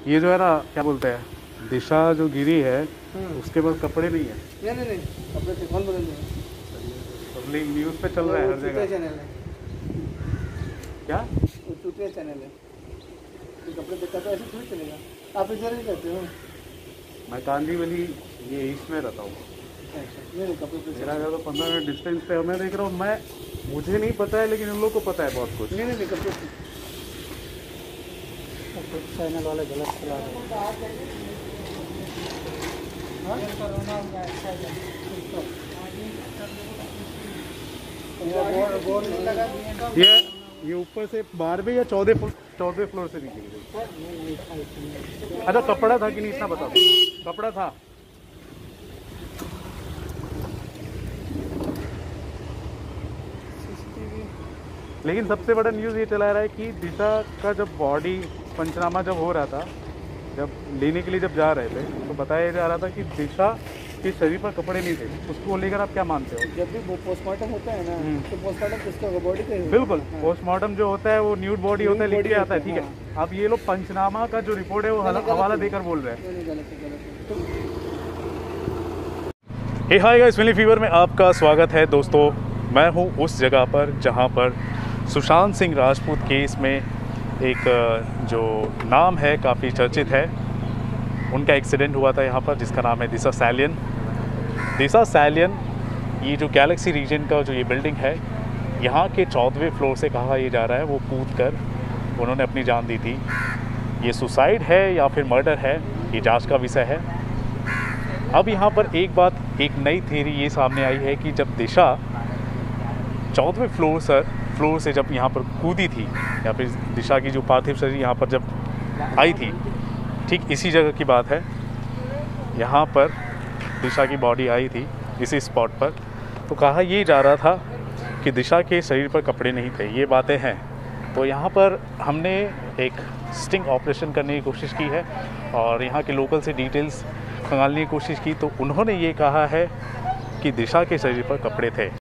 ये जो है ना, क्या बोलते हैं, दिशा जो गिरी है उसके पास कपड़े नहीं है। नहीं कपड़े थे, कौन बदल दिया? पब्लिक न्यूज़ पे चल रहा है हर जगह। चैनल है क्या? वो चूतिया चैनल है। ये कपड़े देखा तो ऐसे थोड़ी चलेगा। आप इधर ही रहते हो? मैं कांदीवली ये ईस्ट में रहता हूँ। नहीं कपड़े मेरा घर तो 15 मिनट डिस्टेंस पे मैं देख रहा हूँ। मुझे नहीं पता है लेकिन इन लोगों को पता है बहुत कुछ। नहीं कपड़े चैनल वाले गलत चला रहे हैं। ये ऊपर से 12वें या 14वें फ्लोर से नीचे गिरी। अच्छा कपड़ा था कि नहीं इतना बता दो। कपड़ा था। लेकिन सबसे बड़ा न्यूज़ ये चला रहा है कि दिशा का जब बॉडी पंचनामा जब हो रहा था, जब लेने के लिए जब जा रहे थे तो बताया जा रहा था कि दिशा के शरीर पर कपड़े नहीं थे। उसको लेकर आप क्या मानते हो? जब भी पोस्टमार्टम होता है ना तो पोस्टमार्टम किसका होगा? बॉडी का। बिल्कुल पोस्टमार्टम जो होता है वो न्यूड बॉडी होता है, लिख के आता है। ठीक है, अब ये लोग पंचनामा का जो रिपोर्ट है वो हवाला देकर बोल रहे हैं। Hey hi guys, family fever में आपका स्वागत है दोस्तों। मैं हूँ उस जगह पर जहाँ पर सुशांत सिंह राजपूत केस में एक जो नाम है काफ़ी चर्चित है, उनका एक्सीडेंट हुआ था यहाँ पर, जिसका नाम है दिशा सैलियन। दिशा सैलियन ये जो गैलेक्सी रीजन का जो ये बिल्डिंग है, यहाँ के 14वें फ्लोर से कहा ये जा रहा है वो कूद कर उन्होंने अपनी जान दी थी। ये सुसाइड है या फिर मर्डर है, ये जांच का विषय है। अब यहाँ पर एक नई थ्योरी ये सामने आई है कि जब दिशा 14वें फ्लोर से जब यहाँ पर कूदी थी, या फिर दिशा की जो पार्थिव शरीर यहाँ पर जब आई थी, ठीक इसी जगह की बात है। यहाँ पर दिशा की बॉडी आई थी इसी स्पॉट पर, तो कहा ये जा रहा था कि दिशा के शरीर पर कपड़े नहीं थे। ये बातें हैं। तो यहाँ पर हमने एक स्टिंग ऑपरेशन करने की कोशिश की है और यहाँ के लोकल से डिटेल्स खंगालने की कोशिश की, तो उन्होंने ये कहा है कि दिशा के शरीर पर कपड़े थे।